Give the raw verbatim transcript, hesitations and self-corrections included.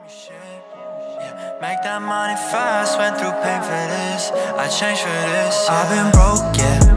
Make that money fast, went through pain for this. I changed for this. I've been broke, yeah,